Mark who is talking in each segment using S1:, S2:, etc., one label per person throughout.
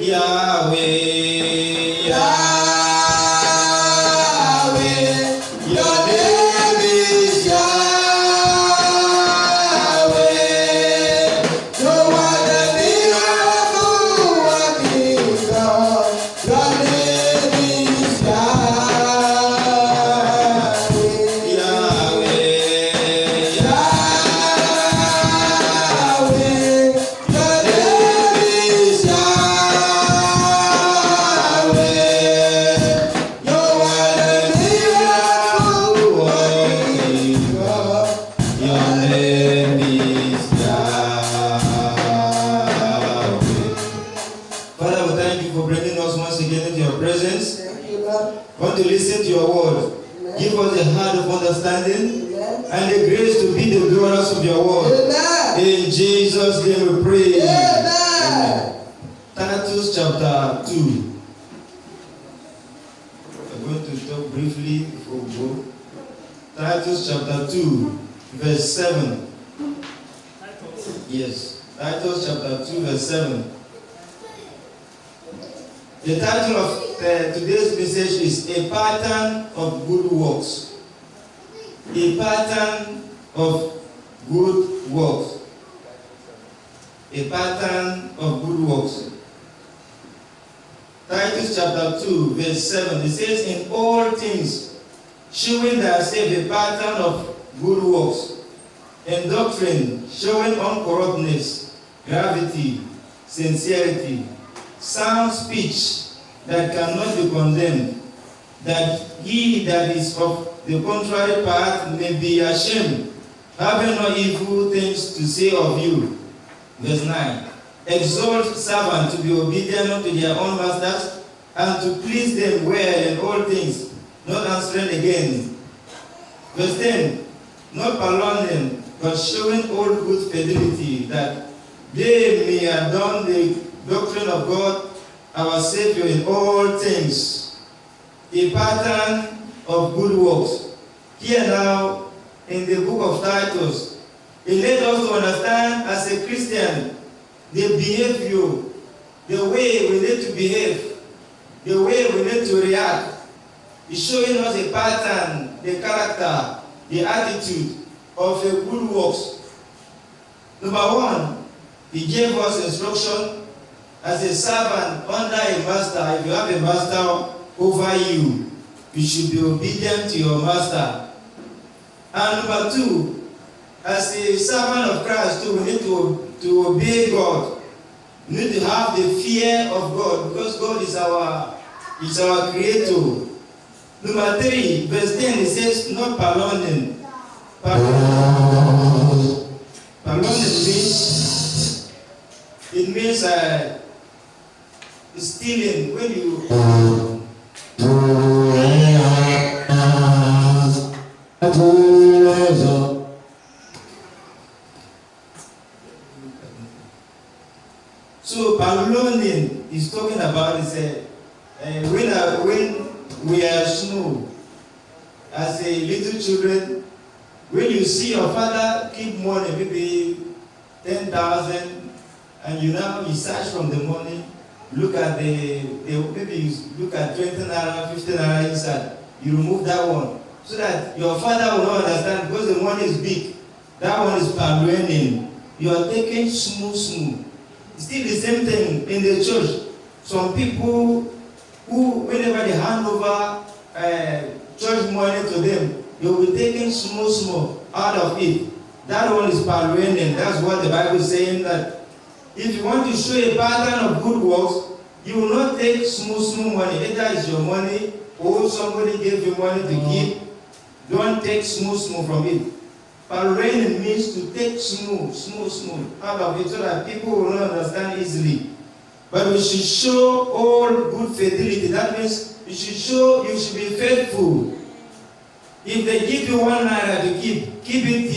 S1: Yahweh, Yahweh, your name is Yahweh. No other miracle working God. Your name is Yahweh, Yahweh, Yahweh. Your name is Yahweh. No other miracle working God. Your name is Yahweh. Father, we thank you for bringing us once again into your presence.
S2: Thank you, Lord.
S1: Want to listen to your word.
S2: Amen.
S1: Give us the heart of understanding
S2: Amen.
S1: and the grace to be the doers of your word.
S2: Amen.
S1: In Jesus' name we pray.
S2: Amen.
S1: Titus chapter 2. We're going to talk briefly before we go. Titus chapter 2, verse 7. Yes. Titus chapter 2, verse 7. The title of today's message is A Pattern of Good Works. A pattern of good works. A pattern of good works. Titus chapter 2, verse 7. It says, in all things, shewing thyself a pattern of good works. In doctrine, showing uncorruptness, gravity, sincerity, sound speech that cannot be condemned, that he that is of the contrary part may be ashamed, having no evil things to say of you. Verse 9. Exhort servants to be obedient unto their own masters, and to please them well in all things, not answering again. Verse 10. Not purloining, but showing all good fidelity, that they may adorn the doctrine of God, our Savior, in all things. A pattern of good works. Here now, in the book of Titus, it led us to understand as a Christian the behavior, the way we need to behave, the way we need to react. It's showing us a pattern, the character, the attitude of a good works. Number one, he gave us instruction as a servant under a master. If you have a master over you, you should be obedient to your master. And number two, as a servant of Christ too, we need to obey God. We need to have the fear of God, because God is our creator. Number 3, verse 10, it says, not purloining. Purloining means stealing. When you so purloining is talking about when we are small, as a little children, when you see your father keep money, maybe 10,000, and you search from the money, look at maybe you look at 20 naira, 50 naira inside, you remove that one, so that your father will not understand, because the money is big. That one is purloining. You are taking small. It's still the same thing in the church. Some people who, whenever they hand over church money to them, they will be taking small out of it. That one is purloining. That's what the Bible is saying, that if you want to show a pattern of good works, you will not take small money. Either it's your money or somebody gave you money to give. Don't take small from it. Purloining means to take small out of it, so that people will not understand easily. But we should show all good fidelity. That means you should be faithful. If they give you 1 naira to keep it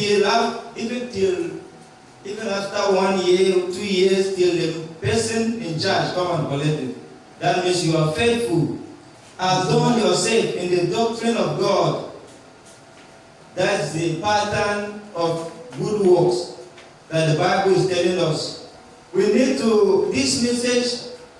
S1: even after 1 year or 2 years, till the person in charge come and collect it. That means you are faithful. Adorn yourself in the doctrine of God. That's the pattern of good works that the Bible is telling us. We need to, this message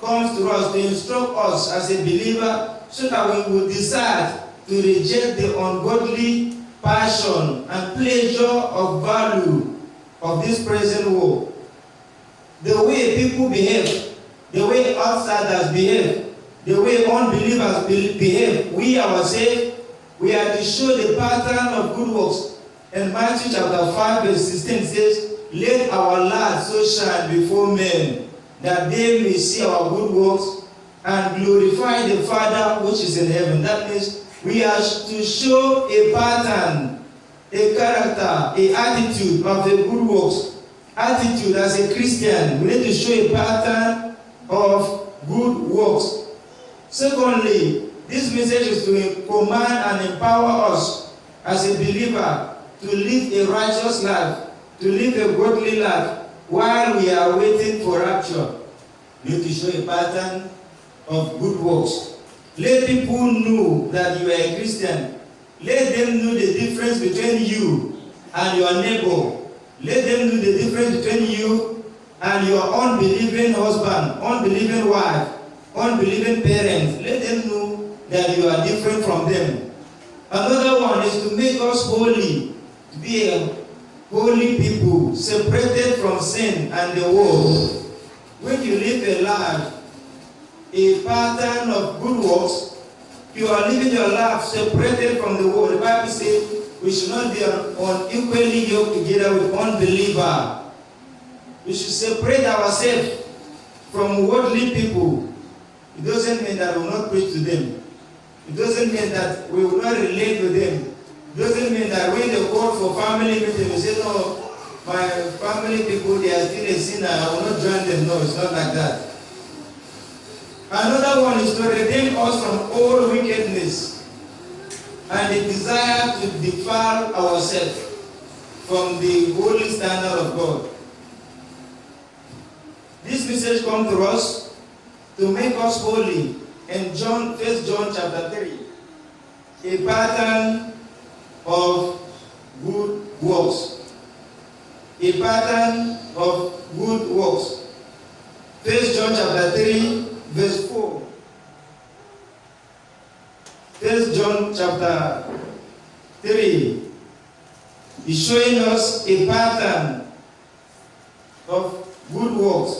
S1: comes to us to instruct us as a believer so that we will decide to reject the ungodly passion and pleasure of value of this present world. The way people behave, the way outsiders behave, the way unbelievers behave, we ourselves, we are to show the pattern of good works. And Matthew chapter 5 verse 16 says, "Let our light so shine before men, that they may see our good works and glorify the Father which is in heaven." That means we are to show a pattern, a character, a attitude of the good works. Attitude as a Christian, we need to show a pattern of good works. Secondly, this message is to command and empower us as a believer to live a righteous life, to live a godly life while we are waiting for rapture. We need to show a pattern of good works. Let people know that you are a Christian. Let them know the difference between you and your neighbor. Let them know the difference between you and your unbelieving husband, unbelieving wife, unbelieving parents. Let them know that you are different from them. Another one is to make us holy, to be a holy people, separated from sin and the world. When you live a life, a pattern of good works, you are living your life separated from the world. The Bible says we should not be unequally yoked together with unbelievers. We should separate ourselves from worldly people. It doesn't mean that we will not preach to them. It doesn't mean that we will not relate with them. It doesn't mean that when they call for family meeting, we say, "No, my family people, they are still a sinner, I will not join them." No, it's not like that. Another one is to redeem us from all wickedness and the desire to defile ourselves from the holy standard of God. This message comes to us to make us holy. In 1 John chapter 3, a pattern of good works. A pattern of good works. 1 John chapter 3, verse 4. 1 John chapter 3 is showing us a pattern of good works.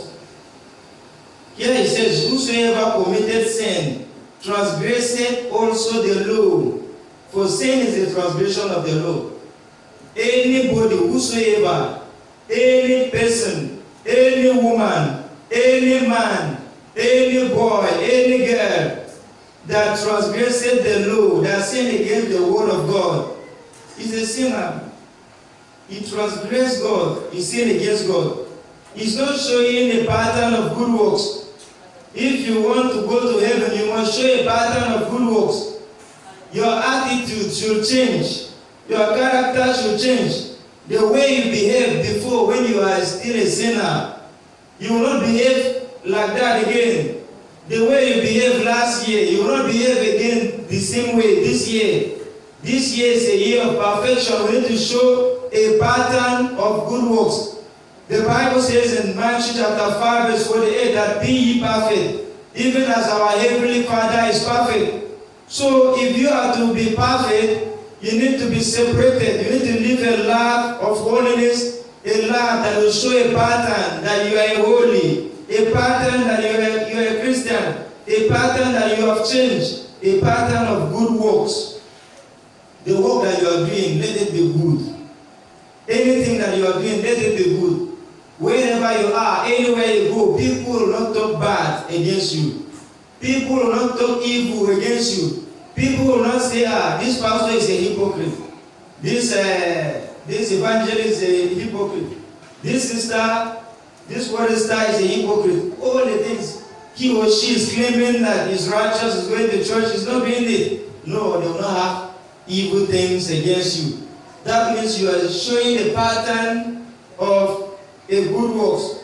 S1: Here it says, "Whosoever committed sin transgressed also the law, for sin is a transgression of the law." Anybody, whosoever, any person, any woman, any man, any boy, any girl that transgressed the law, that sinned against the word of God, is a sinner. He transgressed God, he sinned against God. He's not showing a pattern of good works. If you want to go to heaven, you must show a pattern of good works. Your attitude should change. Your character should change. The way you behaved before when you are still a sinner, you will not behave like that again. The way you behaved last year, you will not behave again the same way this year. This year is a year of perfection. We need to show a pattern of good works. The Bible says in Matthew chapter 5 verse 48 that "Be ye perfect, even as our heavenly Father is perfect." So if you are to be perfect, you need to be separated. You need to live a life of holiness, a life that will show a pattern that you are holy, a pattern that you are a Christian, a pattern that you have changed, a pattern of good works. The work that you are doing, let it be good. Anything that you are doing, let it be good. Wherever you are, anywhere you go, people will not talk bad against you. People will not talk evil against you. People will not say, this pastor is a hypocrite. This evangelist is a hypocrite. This sister, this word star is a hypocrite. All the things he or she is claiming that is righteous, is going to church, is not being it. No, they will not have evil things against you. That means you are showing a pattern of a good works.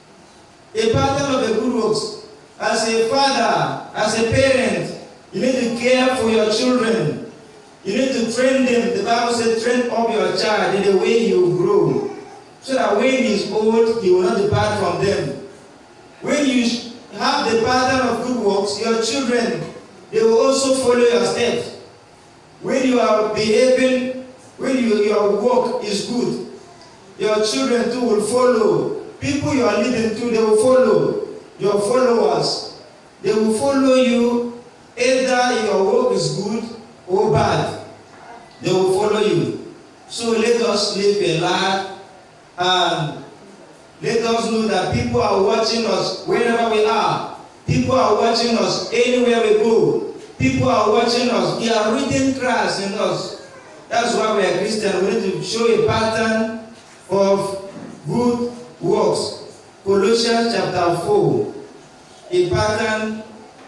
S1: A pattern of a good works. As a father, as a parent, you need to care for your children. You need to train them. The Bible says, train up your child in the way he will grow, so that when he is old, he will not depart from them. When you have the pattern of good works, your children, they will also follow your steps. When you are behaving, when your work is good, your children too will follow. People you are leading to, they will follow. Your followers, they will follow you. Either your work is good or bad, they will follow you. So let us live a life, and let us know that people are watching us wherever we are. People are watching us anywhere we go. People are watching us. They are reading Christ in us. That's why we are Christian. We need to show a pattern of good works. Colossians chapter 4. A pattern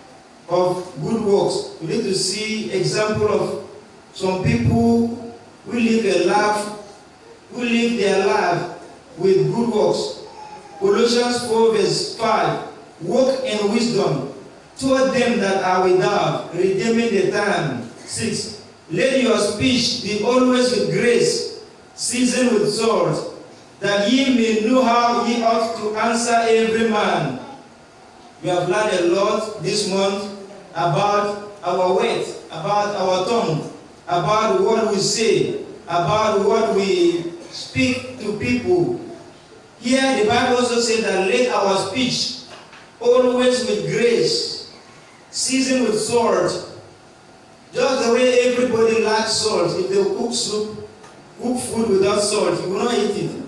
S1: of good works. We need to see example of some people who live a life, who live their life with good works. Colossians 4 verse 5. Walk in wisdom toward them that are without, redeeming the time. 6. Let your speech be always with grace, seasoned with salt, that ye may know how ye ought to answer every man. We have learned a lot this month about our words, about our tongue, about what we say, about what we speak to people. Here the Bible also said that let our speech always with grace, seasoned with salt. Just the way everybody likes salt. If they cook soup, cook food without salt, you will not eat it.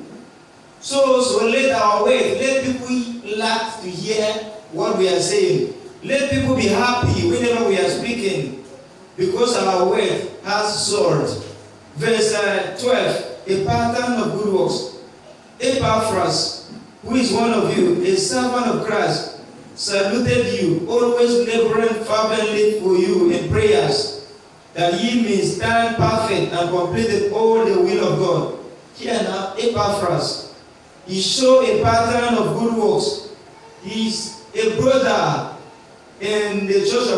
S1: So let our words, let people like to hear what we are saying. Let people be happy whenever we are speaking, because our word has salt. Verse 12, a pattern of good works. Epaphras, who is one of you, a servant of Christ, saluted you, always laboring fervently for you in prayers, that ye may stand perfect and complete all the will of God. Here now, Epaphras, he showed a pattern of good works. He's a brother in the church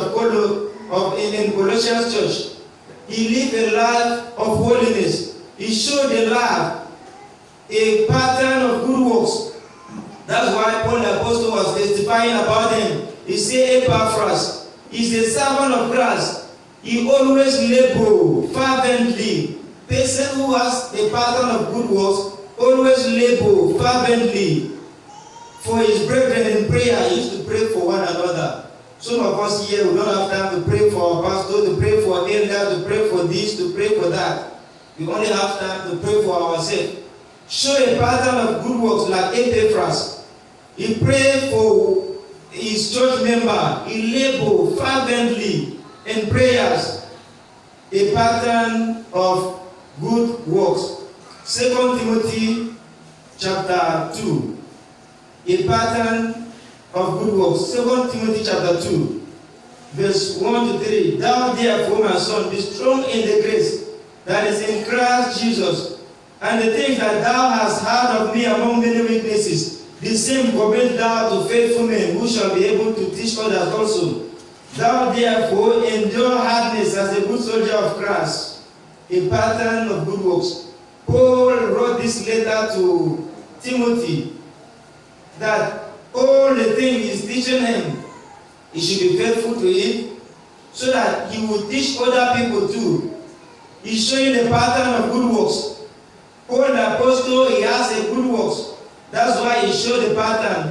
S1: in Colossians church. He lived a life of holiness. He showed a life, a pattern of good works. That's why Paul the Apostle was testifying about him. He said, Epaphras is a servant of Christ. He always labors fervently. Person who has a pattern of good works always labor fervently for his brethren in prayer. He used to pray for one another. Some of us here, we don't have time to pray for our pastor, to pray for our elder, to pray for this, to pray for that. We only have time to pray for ourselves. Show a pattern of good works like Epaphras. He prayed for his church member. He labored fervently in prayers. A pattern of good works. 2 Timothy chapter 2. A pattern of good works. 2 Timothy chapter 2, verse 1 to 3. Thou therefore, my son, be strong in the grace that is in Christ Jesus, and the things that thou hast heard of me among many witnesses, the same commit thou to faithful men, who shall be able to teach others also. Thou therefore endure hardness as a good soldier of Christ. A pattern of good works. Paul wrote this letter to Timothy, that all the things he's teaching him, he should be faithful to it, so that he will teach other people too. He's showing the pattern of good works. Paul the Apostle, he has a good works. That's why he showed the pattern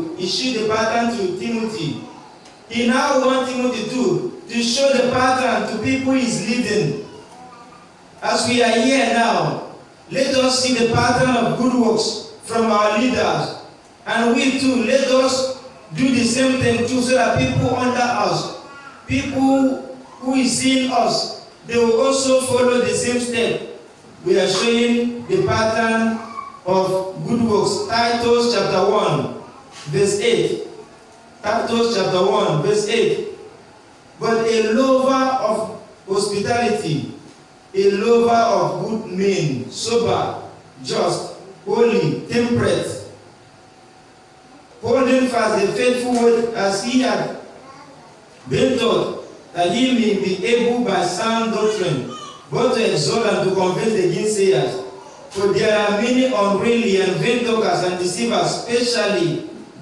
S1: to Timothy. He now wants Timothy to show the pattern to people he's leading. As we are here now, let us see the pattern of good works from our leaders. And we too, let us do the same thing too, so that people under us, people who is seeing us, they will also follow the same step. We are showing the pattern of good works. Titus chapter 1, verse 8. Titus chapter 1, verse 8. But a lover of hospitality, a lover of good men, sober, just, holy, temperate, holding fast the faithful word as he had been taught, that he may be able by sound doctrine both to exhort and to convince the gainsayers. For there are many unruly and vain talkers and deceivers, especially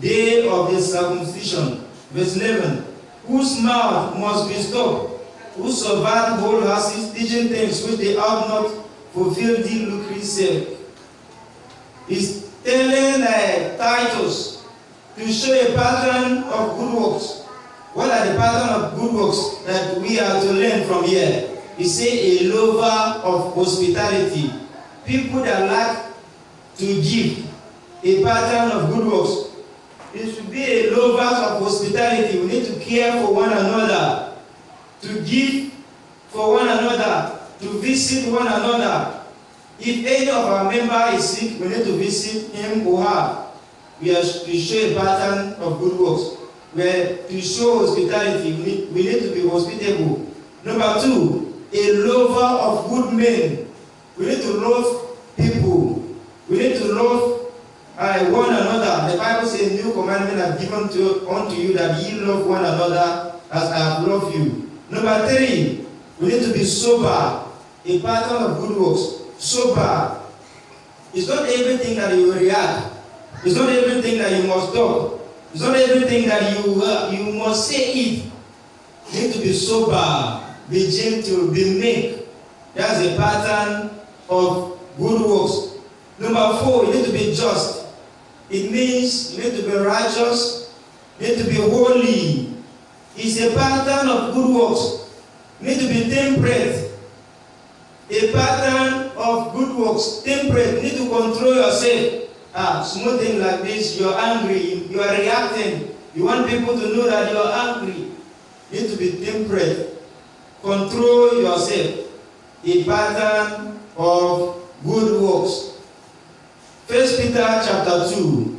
S1: day of the circumcision. Verse 11. Whose mouth must be stopped, who subvert whole houses, teaching things which they ought not, fulfill the lucrative self. He's telling Titus to show a pattern of good works. What are the pattern of good works that we are to learn from here? He said a lover of hospitality. People that like to give, a pattern of good works. It should be a lover of hospitality. We need to care for one another, to give for one another, to visit one another. If any of our member is sick, we need to visit him or her. We are to show a pattern of good works. Where to show hospitality, we need to be hospitable. Number 2, a lover of good men. We need to love people. We need to love one another. The Bible says, "New commandment I have given unto you, that ye love one another as I have loved you." Number 3, we need to be sober. A pattern of good works. Sober. It's not everything that you react. It's not everything that you must talk. It's not everything that you must say it. You need to be sober, be gentle, be meek. That's a pattern of good works. Number 4, you need to be just. It means you need to be righteous, you need to be holy. It's a pattern of good works. You need to be temperate. A pattern of good works. Temperate. You need to control yourself. Small thing like this, you're angry, you are reacting. You want people to know that you're angry. You need to be temperate. Control yourself. A pattern of good works. 1 Peter chapter 2.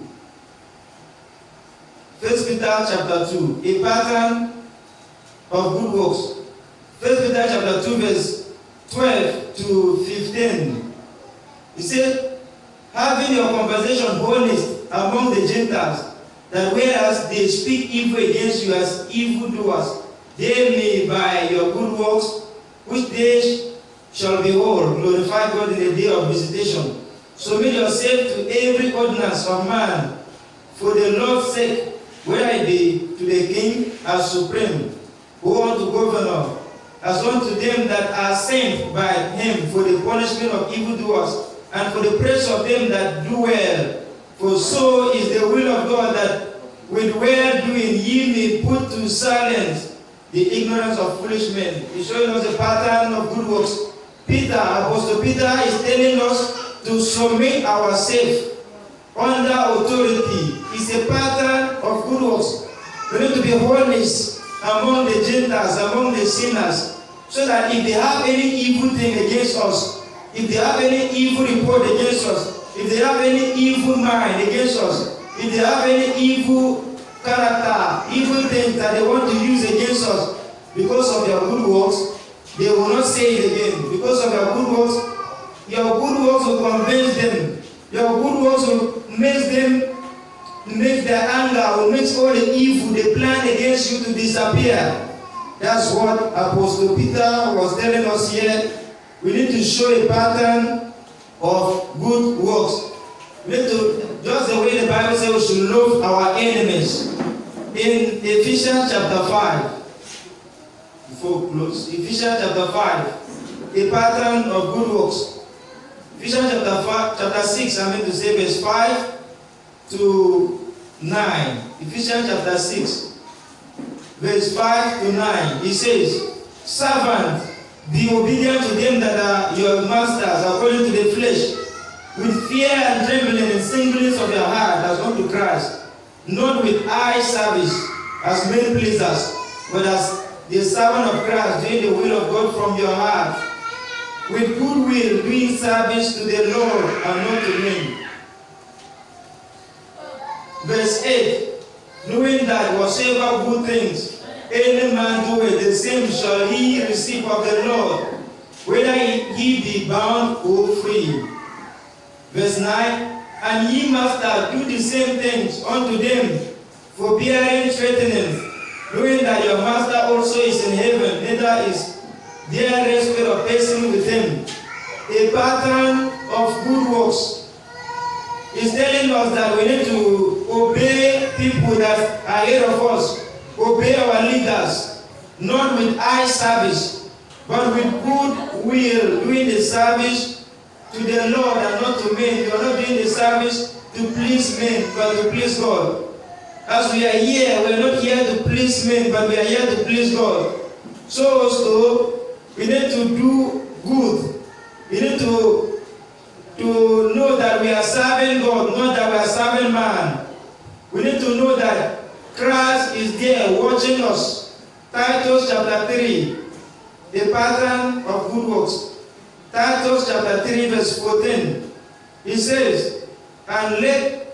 S1: 1 Peter chapter 2. A pattern of good works. 1 Peter chapter 2 verse 12 to 15. He said, having your conversation honest among the Gentiles, that whereas they speak evil against you as evildoers, they may by your good works, which they shall behold, glorify God in the day of visitation. Submit yourself to every ordinance of man, for the Lord's sake, whether it be to the king as supreme, or unto governor, as unto them that are sent by him for the punishment of evildoers, and for the praise of them that do well. For so is the will of God, that with well-doing ye may put to silence the ignorance of foolish men. He's showing us a pattern of good works. Apostle Peter is telling us to submit ourselves under authority. It's a pattern of good works. We need to be honest among the Gentiles, among the sinners, so that if they have any evil thing against us, if they have any evil report against us, if they have any evil mind against us, if they have any evil character, evil things that they want to use against us, because of their good works, they will not say it again. Because of their good works, your good works will convince them. Your good works will make them, make their anger, will make all the evil they plan against you to disappear. That's what Apostle Peter was telling us here. We need to show a pattern of good works. We need to, just the way the Bible says we should love our enemies. In Ephesians chapter 5, before we close, Ephesians chapter 5, a pattern of good works. Ephesians chapter 6, I mean to say verse 5 to 9. Ephesians chapter 6, verse 5 to 9. It says, servants, be obedient to them that are your masters according to the flesh, with fear and trembling and singleness of your heart as unto Christ, not with eye service as men pleasers, but as the servant of Christ, doing the will of God from your heart, with good will, doing service to the Lord and not to men. Verse 8, knowing that whatsoever good things any man doeth, the same shall he receive of the Lord, whether he be bound or free. Verse 9, and ye master do the same things unto them, forbearing, threatening, knowing that your master also is in heaven, neither is there respect of person with him. A pattern of good works is telling us that we need to obey people that are ahead of us, obey our leaders, not with eye service, but with good will, doing the service to the Lord and not to men. You are not doing the service to please men, but to please God. As we are here, we are not here to please men, but we are here to please God. So also, we need to do good. We need to know that we are serving God, not that we are serving man. We need to know that Christ is there watching us. Titus chapter 3, the pattern of good works. Titus chapter 3 verse 14. It says, and let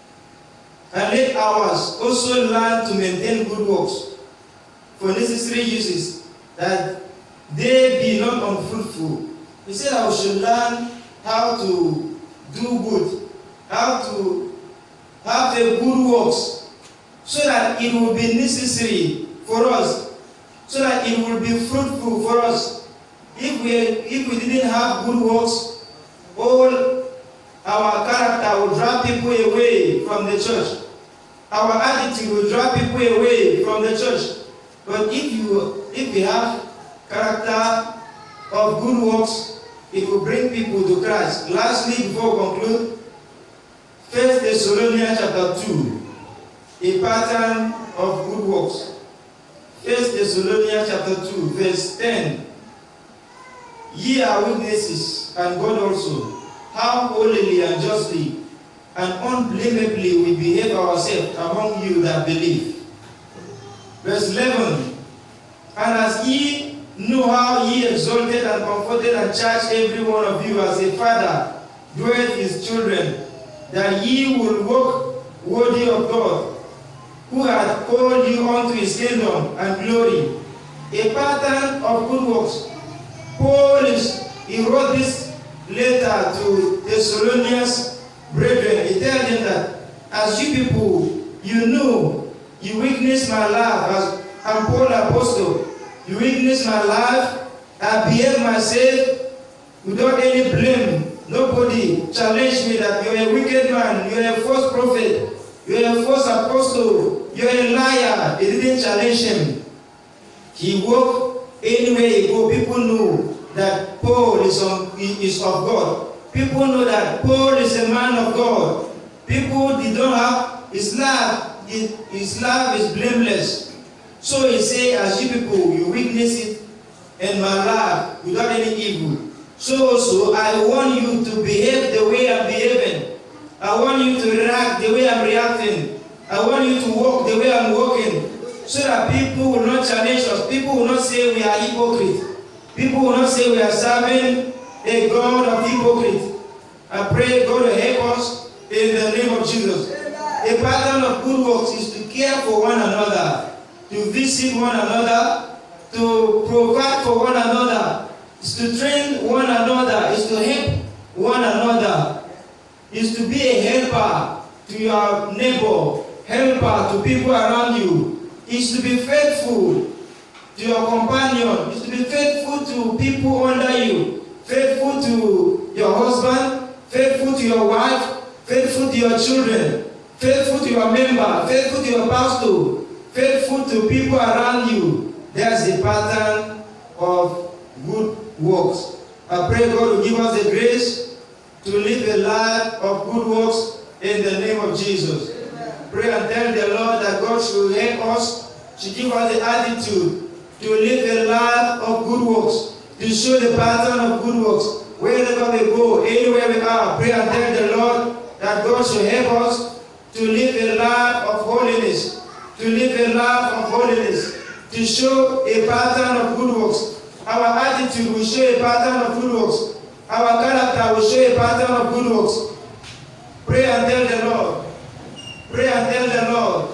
S1: ours also learn to maintain good works for necessary uses, that they be not unfruitful. He said, I should learn how to do good, how to have the good works, so that it will be necessary for us, so that it will be fruitful for us. If we didn't have good works, all our character will drive people away from the church. Our attitude will drive people away from the church. But if we have character of good works, it will bring people to Christ. Lastly, before we conclude, 1 Thessalonians chapter 2, a pattern of good works. 1 Thessalonians chapter 2, verse 10. Ye are witnesses, and God also, how holily and justly and unblameably we behave ourselves among you that believe. Verse 11. And as ye know how ye exalted and comforted and charged every one of you as a father doeth his children, that ye will walk worthy of God, who hath called you unto his kingdom and glory. A pattern of good works. Paul he wrote this letter to Thessalonians brethren. He tells them that, as you people, you know, you witness my life as I'm Paul apostle. You witness my life. I behave myself without any blame. Nobody challenged me that you're a wicked man, you're a false prophet, you're a false apostle, you're a liar. They didn't challenge him. He walked anywhere he go. People know that Paul is of God. People know that Paul is a man of God. People did not have his life. His life is blameless. So he said, as you people, you witness it in my life without any evil. So also, I want you to behave the way I'm behaving. I want you to react the way I'm reacting. I want you to walk the way I'm walking. So that people will not challenge us. People will not say we are hypocrites. People will not say we are serving a God of hypocrites. I pray God will help us in the name of Jesus. A pattern of good works is to care for one another, to visit one another, to provide for one another, is to train one another, is to help one another, is to be a helper to your neighbor, helper to people around you, is to be faithful to your companion, is to be faithful to people under you, faithful to your husband, faithful to your wife, faithful to your children, faithful to your member, faithful to your pastor, faithful to people around you. There's a pattern of good works. I pray God will give us the grace to live a life of good works in the name of Jesus. Amen. Pray and tell the Lord that God should help us, should give us the attitude to live a life of good works, to show the pattern of good works. Wherever we go, anywhere we are, pray and tell the Lord that God should help us to live a life of holiness, to live a life of holiness, to show a pattern of good works. Our attitude will show a pattern of good works. Our character will show a pattern of good works. Pray and tell the Lord. Pray and tell the Lord